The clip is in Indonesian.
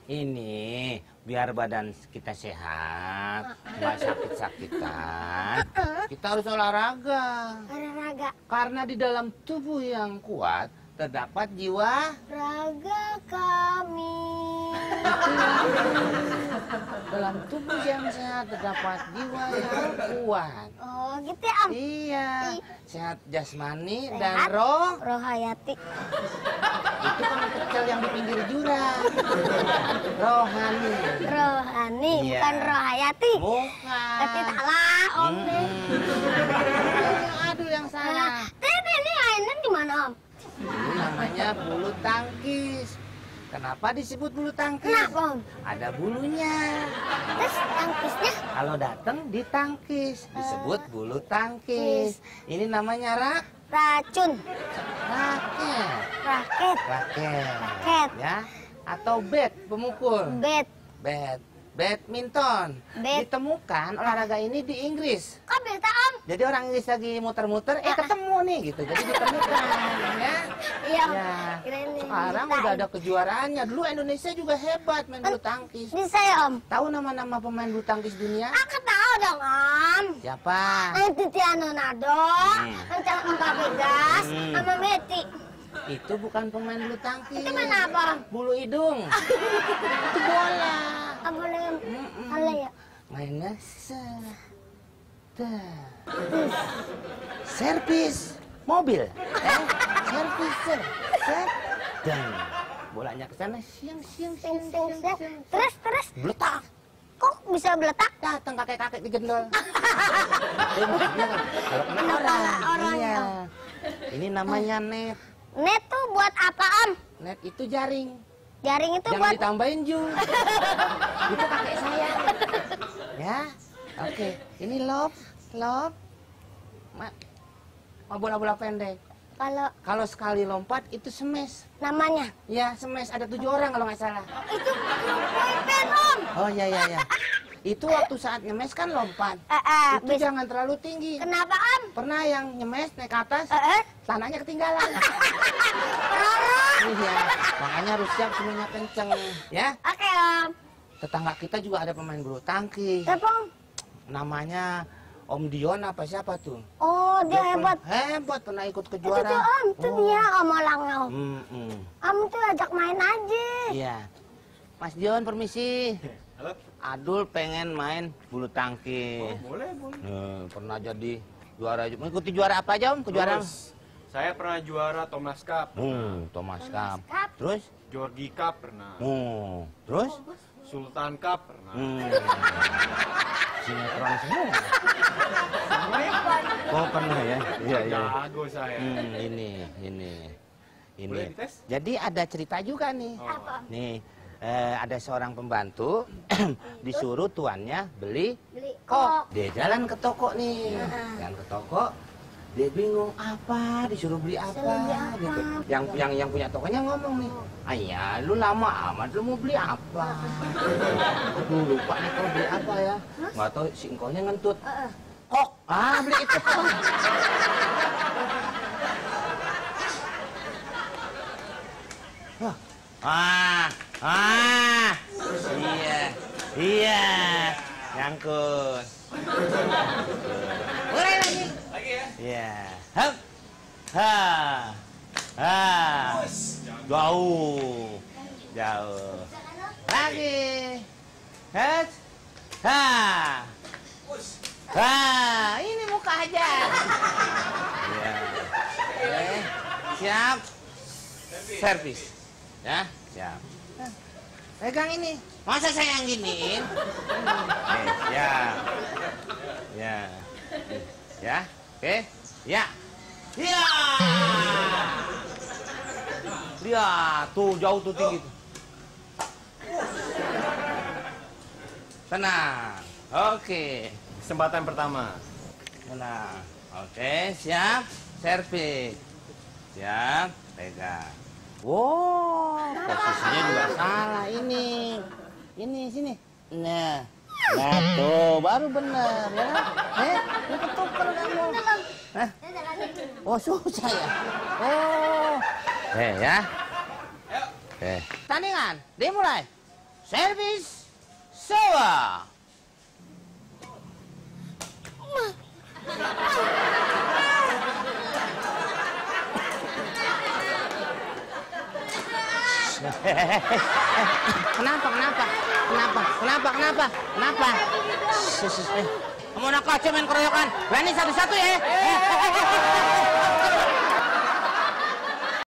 Ini biar badan kita sehat, nggak sakit-sakitan. Kita harus olahraga. Olahraga. Karena di dalam tubuh yang kuat terdapat jiwa Raga kami. Dalam tubuh yang sehat terdapat jiwa yang kuat. Oh gitu ya Om. Iya, sehat jasmani Sehat. dan roh. Rohayati. Itu kan kecil yang di pinggir jurang. Rohani. Rohani Iya. bukan rohayati. Bukan. Tapi salah Om nih. Aduh yang salah. Tapi ini mainnya di mana Om? Ini namanya bulu tangkis. Kenapa disebut bulu tangkis? Kenapa Om? Ada bulunya. Terus tangkisnya? Kalau datang ditangkis, disebut bulu tangkis. Ini namanya Racun. raket. Raket. Raket. Raket. Ya, atau bat, pemukul. Bet. Badminton. Bat. Ditemukan olahraga ini di Inggris. Kok beta Om? Jadi orang Inggris lagi muter-muter, ketemu nih gitu. Jadi ditemukan, ya. Iya Om. Ya. Kirain ini Sekarang kita. udah ada kejuaraannya. Dulu Indonesia juga hebat main bulu tangkis. Bisa ya Om? Tahu nama-nama pemain bulu tangkis dunia? Aku tahu dong Om. Siapa? Cristiano Ronaldo, Fabregas, sama Messi. Itu bukan pemain bulu tangkis. Itu main apa? Bulu hidung. Itu bola. Apa boleh? Boleh ya? Mainnya servis mobil. Serviser. Dan bolanya ke sana siang. Terus Beletak. kok bisa beletak? Datang kakek-kakek digendol. Kalau kena orang. Iya. Ini namanya net. Net tuh buat apa Om? Net itu jaring. Jaring itu Jangan buat ditambahin jus. Itu kakek saya. Ya. Oke. Ini love. Bola-bola pendek. Kalau sekali lompat itu smash. namanya. Ya, smash ada 7 orang kalau nggak salah. Itu boyband Om. Oh ya. Itu waktu saat nyemes kan lompat. Itu jangan terlalu tinggi. Kenapa Om? Pernah yang nyemes naik ke atas, tanahnya ketinggalan. Iya, makanya harus siap semuanya kenceng. Ya. Oke Om. Tetangga kita juga ada pemain bulu tangkis. Siapa Om? Namanya Om Dion apa siapa tuh? Oh dia hebat. Hebat, pernah ikut Itu kejuaraan. tuh Om, itu dia Om orangnya Om. Mm-mm. Om tuh ajak main aja. Iya. Mas Dion permisi. Halo? Adul pengen main bulu tangkis. Oh, boleh. Pernah jadi juara. Mengikuti juara apa aja Om? Kejuaraan? Terus, saya pernah juara Thomas Cup. Thomas Cup. Cup. Terus? Georgie Cup pernah. Terus? Sultan Cup pernah. Sinetron semua. Oh pernah ya? Iya. Jago saya. Ini. Boleh dites? Jadi ada cerita juga nih. Apa? Nih, ada seorang pembantu disuruh tuannya beli Beli kok. Dia jalan ke toko nih. Jalan ke toko, dia bingung apa disuruh beli apa, gitu. Yang punya tokonya ngomong nih, ayah lu lama amat lu mau beli apa? Aduh lupa nih kalau beli apa ya. Nggak tahu si engkonya ngentut. Kok, beli itu. Iya, nyangkut. Mulai lagi. Lagi ya? Iya. Hap. Jauh. Lagi. Het. Ini muka aja. Iya. Oke. Siap. Servis. Ya, siap. Pegang ini. Masa saya yang giniin? Siap. Ya. Oke. Ya. Lihat, tuh jauh tuh tinggi tuh. Tenang. Oke. Kesempatan pertama. Tenang. Oke, siap. Servis. Siap. Pegang. Wow, posisinya juga salah ini. Sini. Nah, tuh baru benar ya. Ini ketuker kamu. Hah? Oh, susah ya. Oh. Ya. Tandingan, dimulai. servis sewa. Kenapa? Kamu nak kacau main keroyokan? Berani satu-satu ya?